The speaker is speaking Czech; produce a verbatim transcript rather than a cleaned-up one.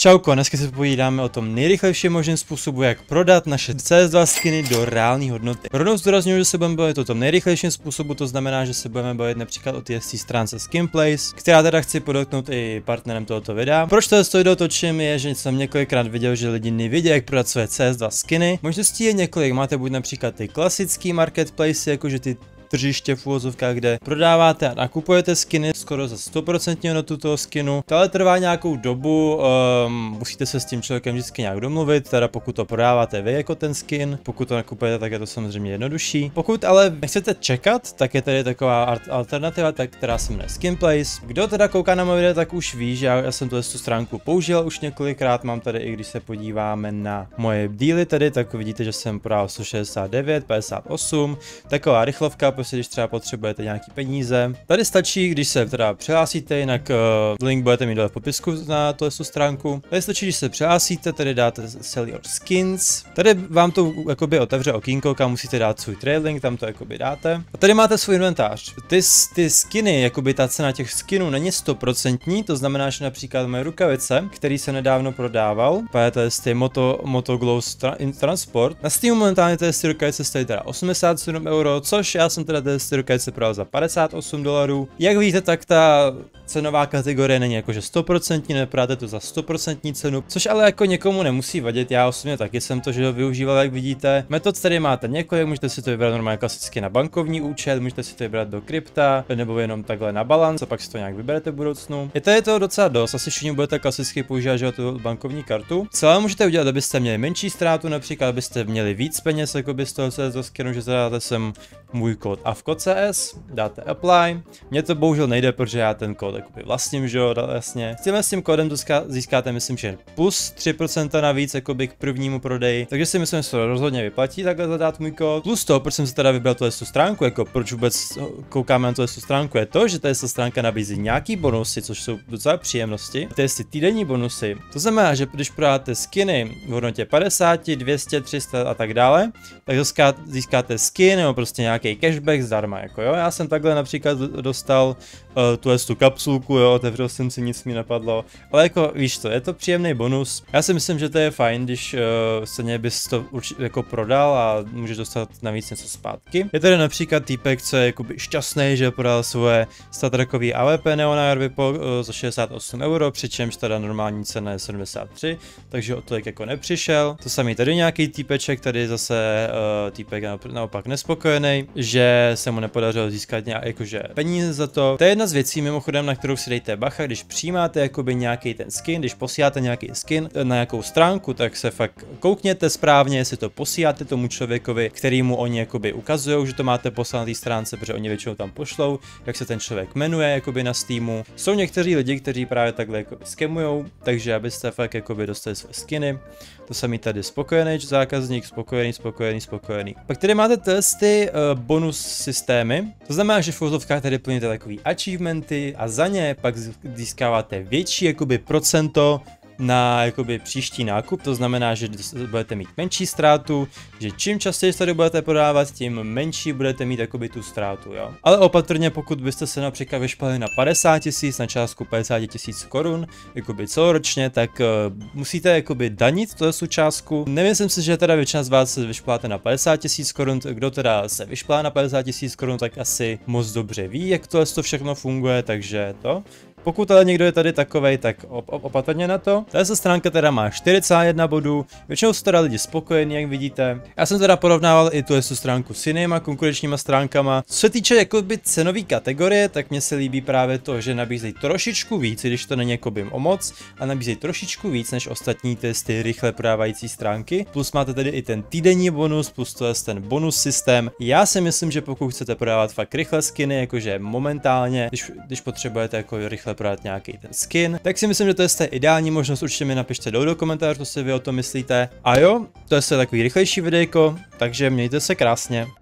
Čauko, dneska se povídáme o tom nejrychlejším možným způsobu, jak prodat naše C S dva skiny do reální hodnoty. Rovnou zdůrazňuji, že se budeme bavit o tom nejrychlejším způsobu, to znamená, že se budeme bavit například o té stránce Skinplace, která teda chci podotknout i partnerem tohoto videa. Proč to video točím je, že jsem několikrát viděl, že lidi nevědí, jak prodat své C S dva skiny. Možností je několik, máte buď například ty klasický marketplace, jakože ty tržiště v uvozovkách, kde prodáváte a nakupujete skiny skoro za sto procent hodnotu toho skinu. To ale trvá nějakou dobu, um, musíte se s tím člověkem vždycky nějak domluvit, teda pokud to prodáváte vy jako ten skin, pokud to nakupujete, tak je to samozřejmě jednodušší. Pokud ale nechcete čekat, tak je tady taková alternativa, tak, která se jmenuje Skinplace. Kdo teda kouká na moje video, tak už ví, že já, já jsem tuhle stránku použil už několikrát, mám tady, i když se podíváme na moje díly tady, tak vidíte, že jsem prodal sto šedesát devět, padesát osm, taková rychlovka, prostě když třeba potřebujete nějaký peníze. Tady stačí, když se teda přihlásíte, jinak uh, link budete mít dole v popisku na tuhle stránku. Tady stačí, když se přihlásíte, tady dáte sell your skins. Tady vám to jakoby otevře okýnko, kam musíte dát svůj trade link, tam to jakoby dáte. A tady máte svůj inventář. Ty, ty skiny, jakoby ta cena těch skinů není sto procent, to znamená, že například moje rukavice, který se nedávno prodával, to je z té Moto, Moto Glow tra Transport. Na Steamu momentálně ty rukavice stojí teda osmdesát sedm euro, což já jsem teda ty rukavice prodal za padesát osm dolarů. Jak víte, tak ta cenová kategorie není jakože sto procent, neprodáte to za sto procent cenu, což ale jako někomu nemusí vadit. Já osobně taky jsem to, že ho využíval, jak vidíte. Metod tady máte několik, můžete si to vybrat normálně klasicky na bankovní účet, můžete si to vybrat do krypta, nebo jenom takhle na balans a pak si to nějak vyberete v budoucnu. Je tady to docela dost, asi všichni budete klasicky používat, že tu bankovní kartu. Celé můžete udělat, abyste měli menší ztrátu, například abyste měli víc peněz, jako by z toho C S dva skinu, že zadáte sem můj kód A V K O C S, dáte apply. Mně to bohužel nejde, protože já ten kód jakoby vlastním, že jo, jasně. S tím, s tím kódem získáte, myslím, že plus tři procenta navíc jakoby k prvnímu prodeji. Takže si myslím, že se to rozhodně vyplatí takhle zadat můj kód. Plus to, proč jsem si teda vybral tuhle stránku, jako proč vůbec koukáme na tuhle stránku, je to, že tady stránka nabízí nějaký bonusy, což jsou docela příjemnosti. To je ty týdenní bonusy. To znamená, že když prodáte skiny v hodnotě padesát, dvě stě, tři sta a tak dále, tak získáte skin nebo prostě nějaký cashback zdarma, jako jo. Já jsem takhle například dostal uh, tuhle tu kapsulku, jo, otevřel jsem si, nic mi napadlo, ale jako víš to, je to příjemný bonus. Já si myslím, že to je fajn, když uh, se mě bys to určitě jako prodal a můžeš dostat navíc něco zpátky. Je tady například týpek, co je jakoby šťastný, že prodal svoje statrakový A W P Neonar Vipo uh, za šedesát osm euro, přičemž teda normální cena je sedmdesát tři, takže o tolik jako nepřišel. To samý tady nějaký týpeček, tady zase uh, týpek naopak nespokojený, že se mu nepodařilo získat nějak jakože peníze za to. To je jedna z věcí mimochodem, na kterou si dejte bacha, když přijímáte jakoby nějaký ten skin, když posíláte nějaký skin na nějakou stránku, tak se fakt koukněte správně, jestli to posíláte tomu člověkovi, kterýmu oni jakoby ukazují, že to máte poslat na té stránce, protože oni většinou tam pošlou, jak se ten člověk jmenuje jakoby na Steamu. Jsou někteří lidi, kteří právě takhle jakoby skemujou, takže abyste fakt jakoby dostali své skiny. To samý tady spokojený zákazník, spokojený, spokojený, spokojený. Pak tady máte testy uh, bonus systémy. To znamená, že v uvozovkách tady plníte takový achievementy a za ně pak získáváte větší jakoby procento na jakoby příští nákup, to znamená, že budete mít menší ztrátu, že čím častěji tady budete prodávat, tím menší budete mít jakoby tu ztrátu, jo. Ale opatrně, pokud byste se například vyšplali na padesát tisíc, na částku padesát tisíc korun, jakoby celoročně, tak uh, musíte jakoby danit tu částku. Nemyslím si, že teda většina z vás se vyšpláte na padesát tisíc korun, kdo teda se vyšplá na padesát tisíc korun, tak asi moc dobře ví, jak to všechno funguje, takže to. Pokud ale někdo je tady takovej, tak op op opatrně na to. Tato stránka teda má čtyřicet jedna bodů, většinou jsou teda lidi spokojení, jak vidíte. Já jsem teda porovnával i tu stránku s jinýma konkurenčníma stránkama. Co se týče jakoby cenové kategorie, tak mně se líbí právě to, že nabízejí trošičku víc, když to není jakoby o moc, a nabízejí trošičku víc než ostatní ty, ty rychle prodávající stránky. Plus máte tady i ten týdenní bonus, plus to je ten bonus systém. Já si myslím, že pokud chcete prodávat fakt rychle skiny, jakože momentálně, když, když potřebujete jako rychle prodat nějaký ten skin, tak si myslím, že to je ta ideální možnost. Určitě mi napište dolů do komentářů, co si vy o tom myslíte. A jo, to je takový rychlejší videjko, takže mějte se krásně.